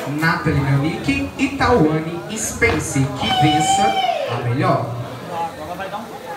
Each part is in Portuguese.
Nathally, Melnick e Thawanny e Spancer, que vença a melhor. Agora vai dar um pouco.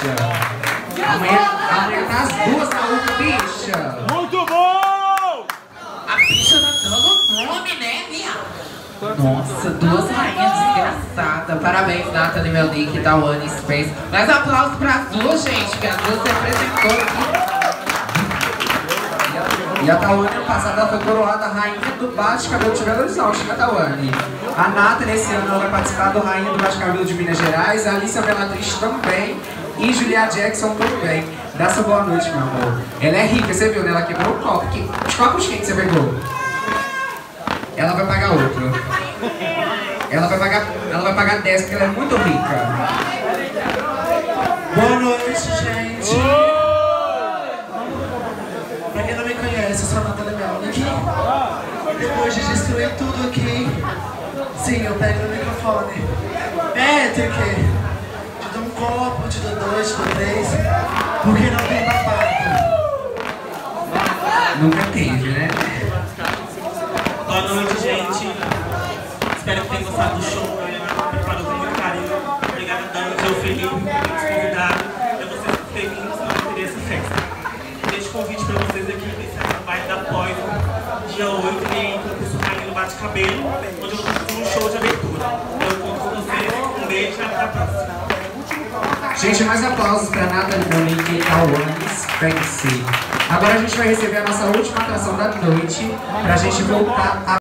Amanhã tá as duas na luta, bicha. Muito bom! A bicha tá dando nome, né, viado? Nossa, duas rainhas desgraçadas. Parabéns, Nathally, Melnick, Thawanny, Spancer. Mais aplausos pras duas, gente, que as duas se representou aqui. E a Thawanny, ano passado, ela foi coroada rainha do Bate, Cabelo de Belo Horizonte, né, Thawanny? A Nathally, esse ano, ela vai participar do Rainha do Bate Cabelo de Minas Gerais. A Alicia Bellatrix também. E Julia Jackson também. Dá sua boa noite, meu amor. Ela é rica, você viu, né? Ela quebrou o copo. Que copos quentes você pegou? Ela vai pagar outro. Ela vai pagar 10, porque ela é muito rica. Boa noite, gente. Pra quem não me conhece, eu sou a Nathally Melnick. Depois de destruir tudo aqui, sim, eu pego no microfone. Patrick, te dou um copo, te dou 2, te dou 3, porque não tem babado. Nunca teve, né? Boa noite, gente. Espero que tenham gostado do show. Preparou com muito carinho. Obrigado, Dani, seu Felipe, por ter nos convidado. Eu vocês que têm vindo, senão não teria essa festa. Deixo o convite para vocês aqui nesse baile da pós, dia 8, em concurso Rainha do Bate Cabelo, onde eu vou fazer um show de abertura. Eu conto com vocês. Um beijo e até a próxima. Gente, mais aplausos para Nathally, Melnick, Thawanny, Spancer. Agora a gente vai receber a nossa última atração da noite, pra gente voltar a